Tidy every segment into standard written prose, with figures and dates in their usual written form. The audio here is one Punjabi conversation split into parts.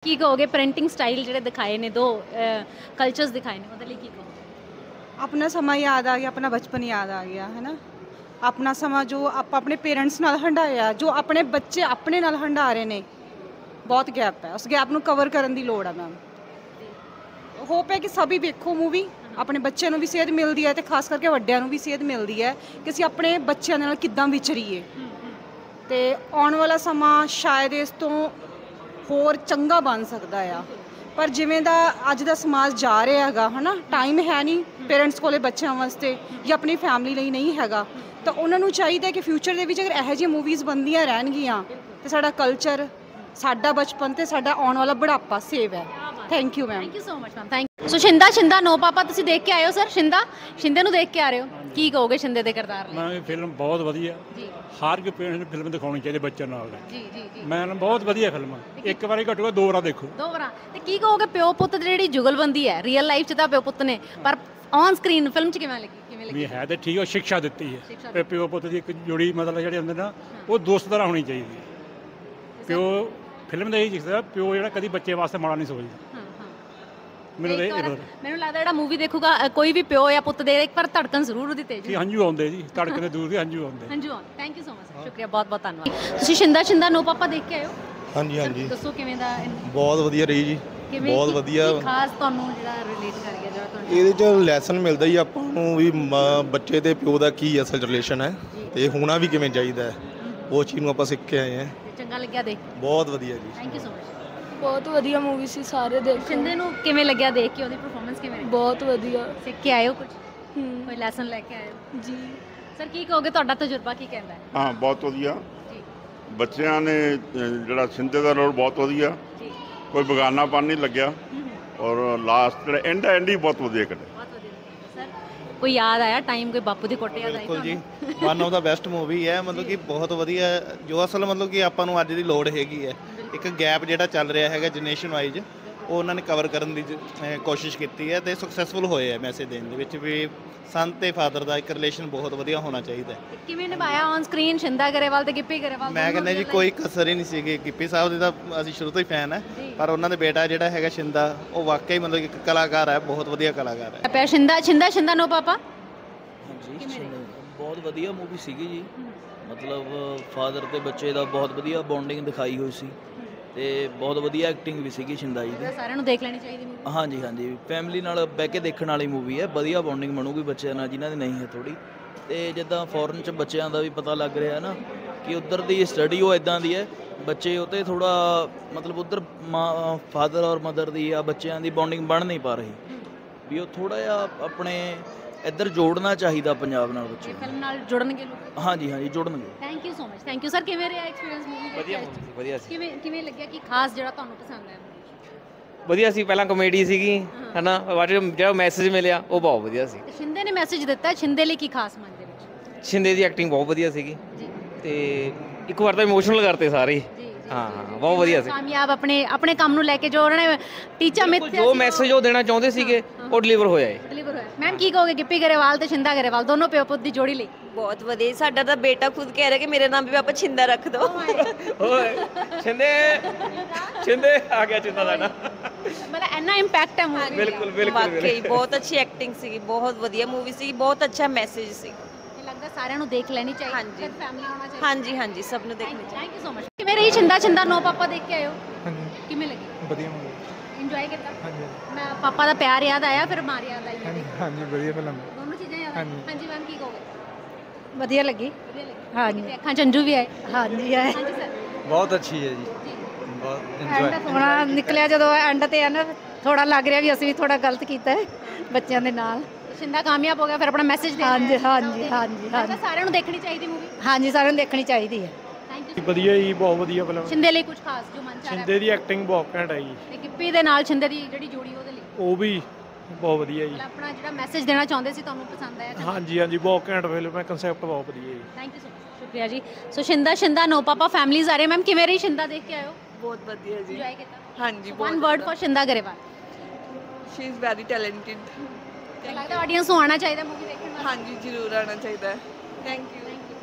ਕੀ ਕਹੋਗੇ ਪ੍ਰਿੰਟਿੰਗ ਸਟਾਈਲ ਜਿਹੜੇ ਦਿਖਾਏ ਨੇ ਦੋ ਕਲਚਰਸ ਦਿਖਾਏ ਨੇ ਉਹਦੇ ਲਈ ਕੀ ਕਹੋਗੇ? ਆਪਣਾ ਸਮਾਂ ਯਾਦ ਆ ਗਿਆ, ਆਪਣਾ ਬਚਪਨ ਯਾਦ ਆ ਗਿਆ ਹੈ ਨਾ। ਆਪਣਾ ਸਮਾਂ ਜੋ ਆਪਾਂ ਆਪਣੇ ਪੇਰੈਂਟਸ ਨਾਲ ਹੰਢਾਇਆ, ਜੋ ਆਪਣੇ ਬੱਚੇ ਆਪਣੇ ਨਾਲ ਹੰਢਾ ਰਹੇ ਨੇ, ਬਹੁਤ ਗੈਪ ਹੈ। ਉਸ ਗੈਪ ਨੂੰ ਕਵਰ ਕਰਨ ਦੀ ਲੋੜ ਆ ਮੈਮ। ਹੋਪ ਹੈ ਕਿ ਸਭੀ ਵੇਖੋ ਮੂਵੀ, ਆਪਣੇ ਬੱਚਿਆਂ ਨੂੰ ਵੀ ਸੇਧ ਮਿਲਦੀ ਹੈ ਤੇ ਖਾਸ ਕਰਕੇ ਵੱਡਿਆਂ ਨੂੰ ਵੀ ਸੇਧ ਮਿਲਦੀ ਹੈ ਕਿ ਅਸੀਂ ਆਪਣੇ ਬੱਚਿਆਂ ਨਾਲ ਕਿੱਦਾਂ ਵਿਚਰੀਏ। ਤੇ ਆਉਣ ਵਾਲਾ ਸਮਾਂ ਸ਼ਾਇਦ ਇਸ ਤੋਂ ਹੋਰ ਚੰਗਾ ਬਣ ਸਕਦਾ ਆ, ਪਰ ਜਿਵੇਂ ਦਾ ਅੱਜ ਦਾ ਸਮਾਜ ਜਾ ਰਿਹਾ ਹੈਗਾ ਹੈ ਨਾ, ਟਾਈਮ ਹੈ ਨਹੀਂ ਪੇਰੈਂਟਸ ਕੋਲੇ ਬੱਚਿਆਂ ਵਾਸਤੇ ਜਾਂ ਆਪਣੀ ਫੈਮਿਲੀ ਲਈ ਨਹੀਂ ਹੈਗਾ, ਤਾਂ ਉਹਨਾਂ ਨੂੰ ਚਾਹੀਦਾ ਕਿ ਫਿਊਚਰ ਦੇ ਵਿੱਚ ਅਗਰ ਇਹੋ ਜਿਹੀਆਂ ਮੂਵੀਜ਼ ਬਣਦੀਆਂ ਰਹਿਣਗੀਆਂ ਤੇ ਸਾਡਾ ਕਲਚਰ, ਸਾਡਾ ਬਚਪਨ ਤੇ ਸਾਡਾ ਆਉਣ ਵਾਲਾ ਬੁਢਾਪਾ ਸੇਵ ਹੈ। Thank you ma'am. Thank you so much ma'am. Thank you. So Shinda No Papa ਤੁਸੀਂ ਦੇਖ ਕੇ ਆਏ ਹੋ ਸਰ? ਸ਼ਿੰਦੇ ਨੂੰ ਦੇਖ ਕੇ ਆ ਰਹੇ ਹੋ, ਕੀ ਕਹੋਗੇ ਸ਼ਿੰਦੇ ਦੇ ਕਿਰਦਾਰ ਲਈ? ਮੈਂ ਫਿਲਮ ਬਹੁਤ ਵਧੀਆ ਜੀ ਹਰ ਕੋਈ ਪੇਰੈਂਟਸ ਨੂੰ ਫਿਲਮ ਦਿਖਾਉਣੀ ਚਾਹੀਦੀ ਬੱਚਿਆਂ ਨਾਲ। ਜੀ ਜੀ ਜੀ ਮੈਂ ਬਹੁਤ ਵਧੀਆ ਫਿਲਮ ਆ, ਇੱਕ ਵਾਰੀ ਘੱਟੋ ਘੱਟ 2 ਵਾਰ ਦੇਖੋ। 2 ਵਾਰਾਂ। ਤੇ ਕੀ ਕਹੋਗੇ ਪਿਓ ਪੁੱਤ ਦੀ ਜਿਹੜੀ ਜੁਗਲਬੰਦੀ ਹੈ, ਰੀਅਲ ਲਾਈਫ 'ਚ ਤਾਂ ਪਿਓ ਪੁੱਤ ਨੇ, ਪਰ ਔਨ ਸਕਰੀਨ ਫਿਲਮ 'ਚ ਕਿਵੇਂ ਲੱਗੀ? ਵੀ ਹੈ ਤੇ ਠੀਕ, ਉਹ ਸਿੱਖਿਆ ਦਿੱਤੀ ਹੈ। ਪਿਓ ਪੁੱਤ ਦੀ ਇੱਕ ਜੋੜੀ ਮਤਲਬ ਜਿਹੜੇ ਹੁੰਦੇ ਨਾ, ਉਹ ਦੋਸਤ ਤਰ੍ਹਾਂ ਹੋਣੀ ਚਾਹੀਦੀ ਹੈ। ਪਿਓ ਫਿਲਮ ਦਾ ਇਹੀ ਸਿੱਖਦਾ, ਪਿਓ ਜਿਹੜਾ ਕਦੀ ਬੱਚੇ ਵਾਸਤੇ ਮਾੜਾ ਨਹੀਂ ਸੋਚਦਾ। ਮੈਨੂੰ ਲੱਗਦਾ ਜਿਹੜਾ ਮੂਵੀ ਦੇਖੂਗਾ ਕੋਈ ਵੀ ਪਿਓ ਜਾਂ ਪੁੱਤ ਦੇ ਇੱਕ ਪਰ ਧੜਕਣ ਜ਼ਰੂਰ ਉਹਦੀ ਤੇਜ਼ ਜੀ ਹੰਝੂ ਆਉਂਦੇ ਜੀ, ਧੜਕਣ ਦੇ ਦੂਰ ਦੇ ਹੰਝੂ ਆਉਂਦੇ। ਥੈਂਕ ਯੂ ਸੋ ਮਚ, ਸ਼ੁਕਰੀਆ, ਬਹੁਤ ਬਹੁਤ ਧੰਨਵਾਦ। ਤੁਸੀਂ ਸ਼ਿੰਦਾ ਨੋ ਪਾਪਾ ਦੇਖ ਕੇ ਆਏ ਹੋ? ਹਾਂਜੀ ਹਾਂਜੀ, ਦੱਸੋ ਕਿਵੇਂ ਦਾ? ਬਹੁਤ ਵਧੀਆ ਰਹੀ ਜੀ, ਬਹੁਤ ਵਧੀਆ। ਖਾਸ ਤੁਹਾਨੂੰ ਜਿਹੜਾ ਰਿਲੇਟ ਕਰ ਗਿਆ, ਜਿਹੜਾ ਤੁਹਾਨੂੰ ਇਹਦੇ 'ਚ ਲੈਸਨ ਮਿਲਦਾ ਜੀ ਆਪਾਂ ਨੂੰ ਵੀ ਬੱਚੇ ਤੇ ਪਿਓ ਦਾ ਕੀ ਅਸਲ ਰਿਲੇਸ਼ਨ ਹੈ ਤੇ ਹੋਣਾ ਵੀ ਕਿਵੇਂ ਚਾਹੀਦਾ ਹੈ, ਉਹ ਚੀਜ਼ ਨੂੰ ਆਪਾਂ ਸਿੱਖ ਕੇ ਆਏ ਹਾਂ। ਚੰਗਾ ਲੱਗਿਆ ਦੇਖ? ਬਹੁਤ ਵਧੀਆ ਜੀ, ਥੈਂਕ ਯੂ ਸੋ ਮਚ। ਬਹੁਤ ਵਧੀਆ ਮੂਵੀ ਸੀ, ਸਾਰੇ ਦੇਖੋ। ਸ਼ਿੰਦੇ ਨੂੰ ਕਿਵੇਂ ਲੱਗਿਆ ਦੇਖ ਕੇ? ਉਹਦੀ ਪਰਫਾਰਮੈਂਸ ਕਿਵੇਂ ਰਹੀ? ਬਹੁਤ ਵਧੀਆ। ਸਿੱਖ ਕੇ ਆਏ ਹੋ ਕੁਝ? ਕੋਈ ਲੈਸਨ ਲੈ ਕੇ ਆਏ ਹੋ? ਜੀ ਸਰ ਕੀ ਕਹੋਗੇ, ਤੁਹਾਡਾ ਤਜਰਬਾ ਕੀ ਕਹਿੰਦਾ ਹੈ? ਹਾਂ, ਬਹੁਤ ਵਧੀਆ ਜੀ ਬੱਚਿਆਂ ਨੇ ਜਿਹੜਾ ਸਿੰਧੇ ਦਾ ਰੋਲ ਬਹੁਤ ਵਧੀਆ, ਜੀ ਕੋਈ ਬਗਾਨਾਪਨ ਨਹੀਂ ਲੱਗਿਆ, ਔਰ ਲਾਸਟ ਜਿਹੜਾ ਐਂਡ ਹੀ ਬਹੁਤ ਵਧੀਆ ਕੱਢਿਆ। ਬਹੁਤ ਵਧੀਆ। ਸਰ ਕੋਈ ਯਾਦ ਆਇਆ ਟਾਈਮ, ਕੋਈ ਬਾਪੂ ਦੀ ਕੁੱਟ ਯਾਦ ਆਈ? ਬਿਲਕੁਲ ਜੀ, one of the best movie ਹੈ, ਮਤਲਬ ਕਿ ਬਹੁਤ ਵਧੀਆ, ਜੋ ਅਸਲ ਮਤਲਬ ਕਿ ਆਪਾਂ ਨੂੰ ਅੱਜ ਦੀ ਲੋੜ ਹੈਗੀ ਹੈ। ਇੱਕ ਗੈਪ ਜਿਹੜਾ ਚੱਲ ਰਿਹਾ ਹੈਗਾ ਜਨਰੇਸ਼ਨ ਵਾਈਜ਼, ਉਹ ਉਹਨਾਂ ਨੇ ਕਵਰ ਕਰਨ ਦੀ ਕੋਸ਼ਿਸ਼ ਕੀਤੀ ਹੈ ਤੇ ਸਕਸੈਸਫੁਲ ਹੋਏ ਹੈ ਮੈਸੇਜ ਦੇਣ ਦੇ ਵਿੱਚ ਵੀ ਸਨ ਤੇ ਫਾਦਰ ਦਾ ਇੱਕ ਰਿਲੇਸ਼ਨ ਬਹੁਤ ਵਧੀਆ ਹੋਣਾ ਚਾਹੀਦਾ ਹੈ। ਕਿਵੇਂ ਨਿਭਾਇਆ ਔਨ ਸਕਰੀਨ ਸ਼ਿੰਦਾ ਗਰੇਵਾਲ ਤੇ ਗਿੱਪੀ ਗਰੇਵਾਲ? ਮੈਂ ਕਹਿੰਦਾ ਜੀ ਕੋਈ ਕਸਰ ਹੀ ਨਹੀਂ ਸੀਗੀ। ਗਿੱਪੀ ਸਾਹਿਬ ਦੇ ਤਾਂ ਅਸੀਂ ਸ਼ੁਰੂ ਤੋਂ ਹੀ ਫੈਨ ਹੈ, ਪਰ ਉਹਨਾਂ ਦੇ ਬੇਟਾ ਜਿਹੜਾ ਹੈਗਾ ਸ਼ਿੰਦਾ, ਉਹ ਵਾਕਈ ਮਤਲਬ ਇੱਕ ਕਲਾਕਾਰ ਹੈ, ਬਹੁਤ ਵਧੀਆ ਕਲਾਕਾਰ ਹੈ। ਪਿਆ ਸ਼ਿੰਦਾ ਨੋ ਪਾਪਾ? ਹਾਂਜੀ, ਬਹੁਤ ਵਧੀਆ ਮੂਵੀ ਸੀਗੀ ਜੀ, ਮਤਲਬ ਫਾਦਰ ਤੇ ਬੱਚੇ ਦਾ ਬਹੁਤ ਵਧੀਆ ਬੌਂਡਿੰਗ ਦਿਖਾਈ ਹੋਈ ਸੀ ਤੇ ਬਹੁਤ ਵਧੀਆ ਐਕਟਿੰਗ ਵੀ ਸੀਗੀ ਸ਼ਿੰਦਾ ਜੀ ਦੀ। ਸਾਰਿਆਂ ਨੂੰ ਦੇਖ ਲੈਣੀ ਚਾਹੀਦੀ ਮੂਵੀ। ਹਾਂਜੀ ਹਾਂਜੀ, ਫੈਮਿਲੀ ਨਾਲ ਬਹਿ ਕੇ ਦੇਖਣ ਵਾਲੀ ਮੂਵੀ ਹੈ, ਵਧੀਆ ਬੌਂਡਿੰਗ ਬਣੂਗੀ ਬੱਚਿਆਂ ਨਾਲ ਜਿਨ੍ਹਾਂ ਦੀ ਨਹੀਂ ਹੈ ਥੋੜੀ। ਤੇ ਜਿੱਦਾਂ ਫੋਰਨ 'ਚ ਬੱਚਿਆਂ ਦਾ ਵੀ ਪਤਾ ਲੱਗ ਰਿਹਾ ਨਾ ਕਿ ਉੱਧਰ ਦੀ ਸਟੱਡੀ ਉਹ ਇਦਾਂ ਦੀ ਹੈ, ਬੱਚੇ ਉਹ 'ਤੇ ਥੋੜਾ ਮਤਲਬ ਉੱਧਰ ਫਾਦਰ ਔਰ ਮਦਰ ਦੀ ਆ ਬੱਚਿਆਂ ਦੀ ਬੌਂਡਿੰਗ ਬਣ ਨਹੀਂ ਪਾ ਰਹੀ, ਵੀ ਉਹ ਥੋੜਾ ਜਿਹਾ ਆਪਣੇ ਇੱਧਰ ਜੋੜਨਾ ਚਾਹੀਦਾ ਪੰਜਾਬ ਨਾਲ ਬੱਚੇ। ਫਿਲਮ ਨਾਲ ਜੁੜਨਗੇ ਲੋਕ? ਹਾਂਜੀ ਹਾਂਜੀ, ਜੁੜਨਗੇ। Thank you so much. Thank you sir. ਕਿਵੇਂ ਰਿਹਾ ਐਕਸਪੀਰੀਅੰਸ ਮੂਵੀ ਦਾ? ਵਧੀਆ ਸੀ। ਕਿਵੇਂ ਲੱਗਿਆ ਕਿ ਖਾਸ ਜਿਹੜਾ ਤੁਹਾਨੂੰ ਪਸੰਦ ਆਇਆ? ਵਧੀਆ ਸੀ, ਪਹਿਲਾਂ ਕਾਮੇਡੀ ਸੀਗੀ ਹੈ ਨਾ, ਬਾਅਦ ਜਿਹੜਾ ਮੈਸੇਜ ਮਿਲਿਆ ਉਹ ਬਹੁਤ ਵਧੀਆ ਸੀ। ਸ਼ਿੰਦੇ ਨੇ ਮੈਸੇਜ ਦਿੱਤਾ, ਸ਼ਿੰਦੇ ਲਈ ਕੀ ਖਾਸ ਮਨ ਦੇ ਵਿੱਚ? ਸ਼ਿੰਦੇ ਦੀ ਐਕਟਿੰਗ ਬਹੁਤ ਵਧੀਆ ਸੀਗੀ ਜੀ ਤੇ ਇੱਕ ਵਾਰ ਤਾਂ ਇਮੋਸ਼ਨਲ ਕਰਤੇ ਸਾਰੇ। ਹਾਂ, ਬਹੁਤ ਵਧੀਆ ਸੀ। ਕਾਮਯਾਬ ਆਪਣੇ ਕੰਮ ਨੂੰ ਲੈ ਕੇ ਜੋ ਉਹਨਾਂ ਨੇ ਟੀਚਾ ਮਿੱਥਿਆ, ਜੋ ਮੈਸੇਜ ਉਹ ਦੇਣਾ ਚਾਹੁੰਦੇ ਸੀਗੇ ਉਹ ਡਿਲੀਵਰ ਹੋਇਆ ਹੈ। ਮੈਮ ਕੀ ਕਹੋਗੇ ਗਿੱਪੀ ਗਰੇਵਾਲ ਤੇ ਸ਼ਿੰਦਾ ਗਰੇਵਾਲ ਦੋਨੋਂ ਪਿਓ ਪੁੱਤ ਦੀ ਜੋੜੀ ਲਈ? ਬਹੁਤ ਵਧੀਆ। ਸਾਡਾ ਤਾਂ ਬੇਟਾ ਖੁਦ ਕਹਿ ਰਿਹਾ ਕਿ ਮੇਰੇ ਨਾਮ ਵੀ ਆਪਾਂ ਛਿੰਦਾ ਰੱਖ ਦਿਓ। ਓਏ ਛਿੰਦੇ ਆ ਗਿਆ ਛਿੰਦਾ ਸਾਡਾ, ਮਤਲਬ ਇੰਨਾ ਇੰਪੈਕਟ ਹੈ ਮੂਵੀ। ਬਿਲਕੁਲ ਬਿਲਕੁਲ। ਵਾਕਈ ਬਹੁਤ ਅੱਛੀ ਐਕਟਿੰਗ ਸੀਗੀ, ਬਹੁਤ ਵਧੀਆ ਮੂਵੀ ਸੀ, ਬਹੁਤ ਅੱਛਾ ਮੈਸੇਜ ਸੀ। ਲੱਗਦਾ ਸਾਰਿਆਂ ਨੂੰ ਦੇਖ ਲੈਣੀ ਚਾਹੀਦੀ। ਹਾਂਜੀ ਫੈਮਿਲੀ ਆਉਣਾ ਚਾਹੀਦਾ। ਹਾਂਜੀ ਹਾਂਜੀ, ਸਭ ਨੂੰ ਦੇਖਣੀ ਚਾਹੀਦੀ। Thank you so much. ਕਿਵੇਂ ਰਹੀ ਸ਼ਿੰਦਾ ਨੋ ਪਾਪਾ ਦੇਖ ਕੇ ਆਏ ਹੋ? ਹਾਂਜੀ, ਕਿਵੇਂ ਲੱਗੀ? ਵਧੀਆ ਮੂਵੀ। ਇੰਜੋਏ ਕੀਤਾ? ਹਾਂਜੀ ਮੈਂ ਪਾਪਾ ਦਾ ਪਿਆਰ ਯਾਦ ਆਇਆ, ਫਿਰ ਮਾਰ ਯਾਦ ਆਈ? ਹਾਂਜੀ, ਵਧੀਆ ਫਿਲਮ। ਦੋਨੋਂ ਚੀਜ਼ਾਂ ਯਾਦ ਆਈਆਂ? ਹਾਂਜੀ ਮੈਮ ਕੀ ਕਹੋਗੇ? ਵਧੀਆ ਲੱਗੀ। ਹਾਂਜੀ, ਅੱਖਾਂ ਚ ਅੰਜੂ ਵੀ ਆਏ? ਹਾਂਜੀ ਆਏ। ਹਾਂਜੀ ਸਰ। ਬਹੁਤ ਅੱਛੀ ਹੈ ਜੀ, ਬਹੁਤ ਇੰਜੋਏ। ਐਂਡ ਥੋੜਾ ਨਿਕਲਿਆ ਜਦੋਂ ਐਂਡ ਤੇ ਆ ਨਾ, ਥੋੜਾ ਲੱਗ ਰਿਹਾ ਵੀ ਅਸੀਂ ਵੀ ਥੋੜਾ ਗਲਤ ਕੀਤਾ ਹੈ ਬੱਚਿਆਂ ਦੇ ਨਾਲ। ਸ਼ਿੰਦਾ ਕਾਮਯਾਬ ਹੋ ਗਿਆ, ਫਿਰ ਆਪਣਾ ਮੈਸੇਜ ਦੇ ਹਾਂਜੀ ਹਾਂਜੀ ਹਾਂਜੀ ਹਾਂਜੀ ਸਾਰਿਆਂ ਨੂੰ ਦੇਖਣੀ ਚਾਹੀਦੀ ਮੂਵੀ। ਹਾਂਜੀ, ਸਾਰਿਆਂ ਨੂੰ ਦੇਖਣੀ ਚਾਹੀਦੀ ਹੈ। Thank you. ਵਧੀਆ ਜੀ, ਬਹੁਤ ਵਧੀਆ ਫਿਲਮ। ਸ਼ਿੰਦੇ ਲਈ ਕੁਝ ਖਾਸ ਜੋ ਮਨ ਚ ਆ ਰਿਹਾ? ਸ਼ਿੰਦੇ ਦੀ ਐਕਟਿੰਗ ਬਹੁਤ ਘੈਂਟ ਹੈ ਜੀ, ਤੇ ਗਿੱਪੀ ਦੇ ਨਾਲ ਸ਼ਿੰਦੇ ਦੀ ਜਿਹੜੀ ਜੋੜੀ ਉਹਦੇ ਲਈ ਉਹ ਵੀ ਬਹੁਤ ਵਧੀਆ ਜੀ। ਮਤਲਬ ਆਪਣਾ ਜਿਹੜਾ ਮੈਸੇਜ ਦੇਣਾ ਚਾਹੁੰਦੇ ਸੀ ਤੁਹਾਨੂੰ ਪਸੰਦ ਆਇਆ? ਹਾਂਜੀ ਹਾਂਜੀ, ਬਹੁਤ ਘੈਂਟ ਫਿਲਮ ਹੈ, ਕਨਸੈਪਟ ਬਹੁਤ ਵਧੀਆ ਜੀ। ਥੈਂਕ ਯੂ ਸੋ ਮਚ, ਸ਼ੁਕਰੀਆ ਜੀ। ਸੋ ਸ਼ਿੰਦਾ ਨੋ ਪਾਪਾ ਫੈਮਿਲੀਜ਼ ਆ ਰਹੇ। ਮੈਮ ਕਿਵੇਂ ਰਹੀ ਸ਼ਿੰਦਾ ਦੇਖ ਕੇ ਆਇਓ? ਬਹੁਤ ਵਧੀਆ ਜੀ। ਇੰਜੋਏ ਕੀਤਾ? ਹਾਂਜੀ, one word for Shinda Grewal? She is very talented. ਲੱਗਦਾ ਆਡੀਅנס ਨੂੰ ਆਉਣਾ ਚਾਹੀਦਾ ਮੂਵੀ ਦੇਖਣ ਵਾਸਤੇ? ਹਾਂਜੀ, ਜ਼ਰੂਰ ਆਉਣਾ ਚਾਹੀਦਾ ਹੈ। Thank you.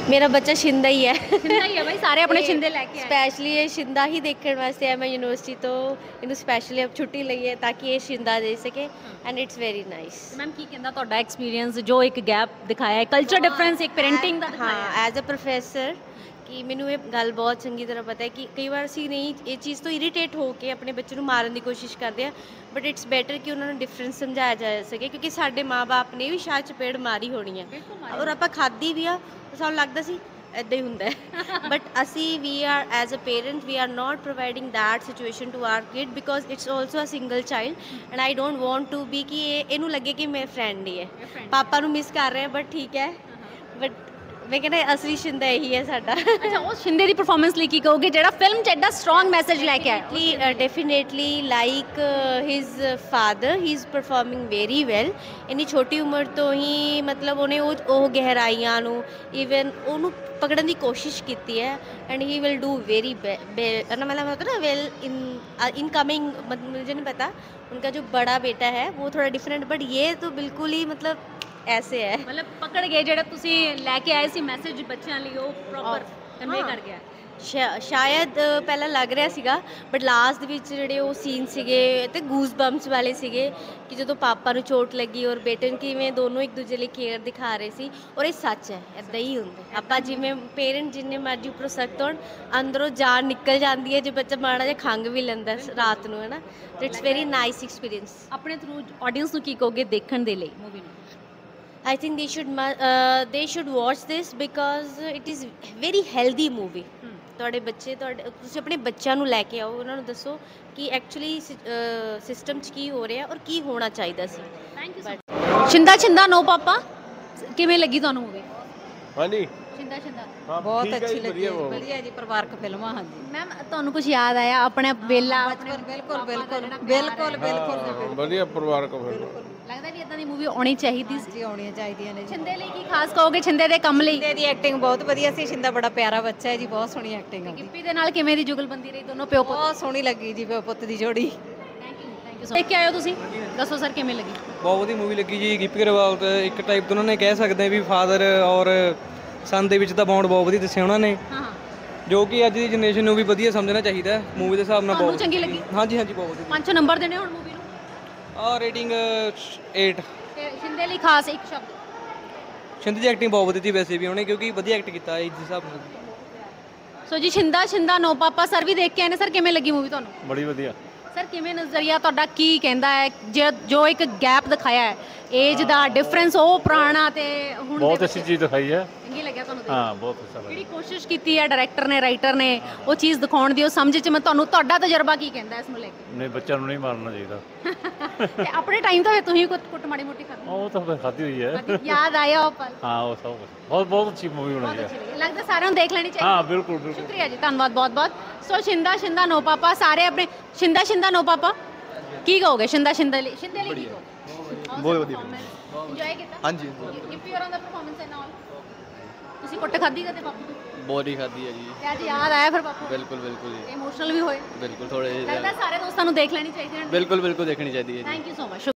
ਮੇਰਾ ਬੱਚਾ ਸ਼ਿੰਦਾ ਹੀ ਹੈ ਸ਼ਿੰਦਾ ਹੀ ਹੈ ਬਾਈ, ਸਾਰੇ ਆਪਣੇ ਸ਼ਿੰਦੇ ਲੈ ਕੇ ਆਏ। ਸਪੈਸ਼ਲੀ ਇਹ ਸ਼ਿੰਦਾ ਹੀ ਦੇਖਣ ਵਾਸਤੇ ਆਇਆ ਮੈਂ ਯੂਨੀਵਰਸਿਟੀ ਤੋਂ, ਇਹਨੂੰ ਸਪੈਸ਼ਲੀ ਅਬ ਛੁੱਟੀ ਲਈ ਹੈ ਤਾਂ ਕਿ ਇਹ ਸ਼ਿੰਦਾ ਦੇ ਸਕੇ and it's very nice. Ma'am ਕੀ ਕਹਿੰਦਾ ਤੁਹਾਡਾ ਐਕਸਪੀਰੀਅੰਸ, ਜੋ ਇੱਕ ਗੈਪ ਦਿਖਾਇਆ ਹੈ, ਕਲਚਰ ਡਿਫਰੈਂਸ ਇੱਕ ਪੈਰੈਂਟਿੰਗ ਦਾ ਦਿਖਾਇਆ ਹੈ। ਹਾਂ ਐਜ਼ ਅ ਪ੍ਰੋਫੈਸਰ ਕਿ ਮੈਨੂੰ ਇਹ ਗੱਲ ਬਹੁਤ ਚੰਗੀ ਤਰ੍ਹਾਂ ਪਤਾ ਹੈ ਕਿ ਕਈ ਵਾਰ ਅਸੀਂ ਨਹੀਂ ਇਹ ਚੀਜ਼ ਤੋਂ ਇਰੀਟੇਟ ਹੋ ਕੇ ਆਪਣੇ ਬੱਚੇ ਨੂੰ ਮਾਰਨ ਦੀ ਕੋਸ਼ਿਸ਼ ਕਰਦੇ ਆ, ਬਟ ਇਟਸ ਬੈਟਰ ਕਿ ਉਹਨਾਂ ਨੂੰ ਡਿਫਰੈਂਸ ਸਮਝਾਇਆ ਜਾ ਸਕੇ, ਕਿਉਂਕਿ ਸਾਡੇ ਮਾਂ-ਬਾਪ ਨੇ ਵੀ ਸ਼ਾਇਦ ਚਪੇੜ ਮਾਰੀ ਹੋਣੀ ਹੈ ਔਰ ਆਪਾਂ ਖਾਧੀ ਵੀ ਆ, ਸਾਨੂੰ ਲੱਗਦਾ ਸੀ ਇੱਦਾਂ ਹੀ ਹੁੰਦਾ ਹੈ ਬਟ ਅਸੀਂ we are as a parent we are not providing that situation to our kid because it's also a single child and I don't want to be ਕਿ ਇਹਨੂੰ ਲੱਗੇ ਕਿ ਮੇਰੇ ਫਰੈਂਡ ਹੀ ਹੈ, ਪਾਪਾ ਨੂੰ ਮਿਸ ਕਰ ਰਹੇ ਆ ਬਟ ਠੀਕ ਹੈ, ਬਟ ਮੈਂ ਕਹਿੰਦਾ ਅਸਲੀ ਸ਼ਿੰਦਾ ਇਹੀ ਹੈ ਸਾਡਾ। ਅੱਛਾ, ਉਸ ਸ਼ਿੰਦੇ ਦੀ ਪਰਫਾਰਮੈਂਸ ਲਈ ਕੀ ਕਹੋਗੇ ਜਿਹੜਾ ਫਿਲਮ 'ਚ ਐਡਾ ਸਟਰੋਂਗ ਮੈਸੇਜ ਲੈ ਕੇ ਆਇਆ? Definitely like his father he is performing very well. ਇੰਨੀ ਛੋਟੀ ਉਮਰ ਤੋਂ ਹੀ ਮਤਲਬ ਉਹਨੇ ਉਹ ਗਹਿਰਾਈਆਂ ਨੂੰ ਈਵਨ ਉਹਨੂੰ ਪਕੜਨ ਦੀ ਕੋਸ਼ਿਸ਼ ਕੀਤੀ ਹੈ and he will do very मतलब होता ना वेल इन कमिंग, मुझे नहीं पता उनका जो बड़ा बेटा है वो थोड़ा डिफरेंट, बट ये तो बिल्कुल ही मतलब ऐसे है, ਮਤਲਬ ਪਕੜ ਗਏ ਜਿਹੜਾ ਤੁਸੀਂ ਲੈ ਕੇ ਆਏ ਸੀ ਮੈਸੇਜ ਬੱਚਿਆਂ ਲਈ, ਉਹ ਪ੍ਰੋਪਰ ਕਨਵੇ ਕਰ ਗਿਆ। ਸ਼ਾਇਦ ਪਹਿਲਾਂ ਲੱਗ ਰਿਹਾ ਸੀਗਾ ਬਟ ਲਾਸਟ ਦੇ ਵਿੱਚ ਜਿਹੜੇ ਉਹ ਸੀਨ ਸੀਗੇ ਤੇ ਗੂਸ ਬੰਪਸ ਵਾਲੇ ਸੀਗੇ ਕਿ ਜਦੋਂ ਪਾਪਾ ਨੂੰ ਚੋਟ ਲੱਗੀ ਔਰ ਬੇਟੇ ਨੂੰ ਕਿਵੇਂ ਦੋਨੋਂ ਇੱਕ ਦੂਜੇ ਲਈ ਕੇਅਰ ਦਿਖਾ ਰਹੇ ਸੀ, ਔਰ ਇਹ ਸੱਚ ਹੈ, ਇੱਦਾਂ ਹੀ ਹੁੰਦਾ। ਆਪਾਂ ਜਿਵੇਂ ਪੇਰੈਂਟ ਜਿੰਨੇ ਮਰਜ਼ੀ ਉੱਪਰੋਂ ਸਖਤ ਹੋਣ, ਅੰਦਰੋਂ ਜਾਨ ਨਿਕਲ ਜਾਂਦੀ ਹੈ ਜੇ ਬੱਚਾ ਮਾੜਾ ਜਿਹਾ ਖੰਘ ਵੀ ਲੈਂਦਾ ਰਾਤ ਨੂੰ, ਹੈ ਨਾ। It's very nice experience. ਆਪਣੇ ਥਰੂ ਆਡੀਅנס ਨੂੰ ਕੀ ਕਹੋਗੇ ਦੇਖਣ ਦੇ ਲਈ ਮੂਵੀ ਨੂੰ? I think they should watch this because it is very healthy movie. ਤੁਹਾਡੇ ਬੱਚੇ ਤੁਸੀਂ ਆਪਣੇ ਬੱਚਿਆਂ ਨੂੰ ਲੈ ਕੇ ਆਓ, ਉਹਨਾਂ ਨੂੰ ਦੱਸੋ ਕਿ ਐਕਚੁਅਲੀ ਸਿਸਟਮ 'ਚ ਕੀ ਹੋ ਰਿਹਾ ਔਰ ਕੀ ਹੋਣਾ ਚਾਹੀਦਾ ਸੀ। Thank you so. Shinda Shinda No Papa ਕਿਵੇਂ ਲੱਗੀ ਤੁਹਾਨੂੰ ਮੂਵੀ? ਹਾਂਜੀ ਸ਼ਿੰਦਾ ਸ਼ਿੰਦਾ ਬਹੁਤ ਅੱਛੀ ਲੱਗੀ, ਵਧੀਆ ਜੀ, ਪਰਿਵਾਰਕ ਫਿਲਮਾਂ। ਹਾਂਜੀ ਮੈਮ ਤੁਹਾਨੂੰ ਕੁਝ ਯਾਦ ਆਇਆ ਆਪਣਾ ਵੇਲਾ? ਬਿਲਕੁਲ ਬਿਲਕੁਲ ਬਿਲਕੁਲ ਬਿਲਕੁਲ ਵਧੀਆ ਪਰਿਵਾਰਕ ਫਿਲਮ। ਲੱਗਦਾ ਵੀ ਇਦਾਂ ਦੀ ਮੂਵੀ ਆਉਣੀ ਚਾਹੀਦੀ ਸੀ। ਜੀ ਆਉਣੀਆਂ ਚਾਹੀਦੀਆਂ ਨੇ ਜੀ। ਛਿੰਦੇ ਲਈ ਕੀ ਖਾਸ ਕਹੋਗੇ? ਛਿੰਦੇ ਦੇ ਕੰਮ ਲਈ? ਛਿੰਦੇ ਦੀ ਐਕਟਿੰਗ ਬਹੁਤ ਵਧੀਆ ਸੀ, ਛਿੰਦਾ ਬੜਾ ਪਿਆਰਾ ਬੱਚਾ ਹੈ ਜੀ, ਬਹੁਤ ਸੋਹਣੀ ਐਕਟਿੰਗ ਹੈ। ਗਿੱਪੀ ਦੇ ਨਾਲ ਕਿਵੇਂ ਦੀ ਜੁਗਲਬੰਦੀ ਰਹੀ ਦੋਨੋਂ ਪਿਓ ਪੁੱਤ? ਬਹੁਤ ਸੋਹਣੀ ਲੱਗੀ ਜੀ ਪਿਓ ਪੁੱਤ ਦੀ ਜੋੜੀ। ਥੈਂਕ ਯੂ ਦੇਖ ਕੇ ਆਇਓ ਤੁਸੀਂ, ਦੱਸੋ ਸਰ ਕਿਵੇਂ ਲੱਗੀ? ਬਹੁਤ ਵਧੀਆ ਮੂਵੀ ਲੱਗੀ ਜੀ। ਗਿੱਪੀ ਗਰੇਵਾਲ ਤਾਂ ਇੱਕ ਟਾਈਪ ਤੋਂ ਉਹਨਾਂ ਨੇ ਕਹਿ ਸਕਦੇ ਆ ਵੀ ਫਾਦਰ ਔਰ ਸਨ ਦੇ ਵਿੱਚ ਤਾਂ ਬੌਂਡ ਬਹੁਤ ਵਧੀਆ ਦੱਸਿਆ ਉਹਨਾਂ ਨੇ, ਹਾਂ ਜੋ ਕਿ ਅੱਜ ਦੀ ਜਨਰੇਸ਼ਨ ਨੂੰ ਵੀ ਵਧੀਆ ਸਮਝਣਾ ਚਾਹੀਦਾ ਮੂਵੀ ਦੇ ਹਿਸਾਬ ਨਾਲ। ਬਹੁਤ ਚੰਗੀ ਲੱਗੀ? ਹਾਂਜੀ ਹਾਂਜੀ ਬਹੁਤ ਵਧੀਆ। 5 ਨੰਬਰ ਦੇਣੇ ਹੁਣ ਮੂਵੀ ਨੂੰ? ਰੇਟਿੰਗ 8। ਤੇ ਸ਼ਿੰਦੇ ਲਈ ਖਾਸ ਇੱਕ ਸ਼ਬਦ? ਸ਼ਿੰਦੇ ਦੀ ਐਕਟਿੰਗ ਬਹੁਤ ਵਧੀਆ ਸੀ ਵੈਸੇ ਵੀ ਉਹਨੇ, ਕਿਉਂਕਿ ਵਧੀਆ ਐਕਟ ਕੀਤਾ ਇਸ ਹਿਸਾਬ ਨਾਲ। ਸੋ ਜੀ ਸ਼ਿੰਦਾ ਸ਼ਿੰਦਾ ਨੋ ਪਾਪਾ ਸਰ ਵੀ ਦੇਖ ਕੇ ਆਏ ਨੇ। ਸਰ ਕਿਵੇਂ ਲੱਗੀ ਮੂਵੀ ਤੁਹਾਨੂੰ? ਬੜੀ ਵਧੀਆ। ਸਰ ਕਿਵੇਂ ਨਜ਼ਰੀਆ ਤੁਹਾਡਾ ਕੀ ਕਹਿੰਦਾ ਹੈ ਜੋ ਇੱਕ ਗੈਪ ਦਿਖਾਇਆ ਹੈ ਏਜ ਦਾ ਡਿਫਰੈਂਸ, ਉਹ ਪੁਰਾਣਾ ਤੇ ਹੁਣ ਬਹੁਤ ਅੱਛੀ ਚੀਜ਼ ਦਿਖਾਈ ਹੈ। ਚੰਗੀ ਲੱਗਿਆ ਤੁਹਾਨੂੰ? ਹਾਂ ਬਹੁਤ ਅੱਛਾ ਲੱਗਾ। ਜਿਹੜੀ ਕੋਸ਼ਿਸ਼ ਕੀਤੀ ਹੈ ਡਾਇਰੈਕਟਰ ਨੇ, ਰਾਈਟਰ ਨੇ, ਉਹ ਚੀਜ਼ ਦਿਖਾਉਣ ਦੀ, ਉਹ ਸਮਝ ਚ ਮੈਂ ਤੁਹਾਡਾ ਤਜਰਬਾ ਕੀ ਕਹਿੰਦਾ ਇਸ ਨੂੰ ਲੈ ਕੇ? ਨਹੀਂ, ਬੱਚਿਆਂ ਨੂੰ ਨਹੀਂ ਮਾਰਨਾ ਚਾਹੀਦਾ। ਤੇ ਆਪਣੇ ਟਾਈਮ ਤੋਂ ਤੁਸੀਂ ਕੁੱਟ ਮਾੜੀ ਮੋਟੀ ਖਾਧੀ? ਉਹ ਤਾਂ ਫਿਰ ਖਾਧੀ ਹੋਈ ਹੈ। ਯਾਦ ਆਇਆ ਉਹ ਪਲ? ਹਾਂ ਉਹ ਸਭ ਕੁਝ ਬਹੁਤ ਬਹੁਤ ਅੱਛੀ ਮੂਵੀ ਬਣਾਈ ਹੈ। ਲੱਗਦਾ ਸਾਰਿਆਂ ਨੂੰ ਦੇਖ ਲੈਣੀ ਚਾਹੀਦੀ। ਹਾਂ ਬਿਲਕੁਲ ਬਿਲਕੁਲ। ਸ਼ੁਕਰੀਆ ਜੀ, ਧੰਨਵਾਦ ਬਹੁਤ ਬਹੁਤ। ਸੋ ਸ਼ਿੰਦਾ ਸ਼ਿੰਦਾ ਨੋ ਪਾਪਾ ਸਾਰੇ ਆਪਣੇ ਸ਼ਿੰਦਾ ਸ਼ਿੰਦਾ ਨੋ ਪਾਪਾ ਕੀ ਕਹੋਗੇ? ਸ਼ਿੰਦਾ ਸ਼ਿੰਦਾ ਲਈ ਕੀ ਕਹੋਗੇ? ਬਹੁਤ ਵਧੀਆ। ਇੰਜੋਏ ਕੀਤਾ? ਹਾਂਜੀ। ਗਿੱਪੀ ਹੋਰਾਂ ਦਾ ਪਰਫਾਰਮੈਂਸ ਹੈ ਨਾਲ। ਤੁਸੀਂ ਕੁੱਟ ਖਾਧੀ ਕਦੇ ਬਾਪੂ ਤੋਂ? ਬਹੁਤ ਹੀ ਖਾਧੀ ਹੈ ਜੀ। ਤੇ ਅੱਜ ਯਾਦ ਆਇਆ ਫਿਰ ਬਾਪੂ? ਬਿਲਕੁਲ ਬਿਲਕੁਲ ਜੀ। ਇਮੋਸ਼ਨਲ ਵੀ ਹੋਏ? ਬਿਲਕੁਲ ਥੋੜੇ ਲੱਗਦਾ ਸਾਰੇ ਦੋਸਤਾਂ ਨੂੰ ਦੇਖ ਲੈਣੀ ਚਾਹੀਦੀ ਹੈ। ਬਿਲਕੁਲ ਬਿਲਕੁਲ ਦੇਖਣੀ ਚਾਹੀਦੀ ਹੈ ਜੀ। Thank you so much.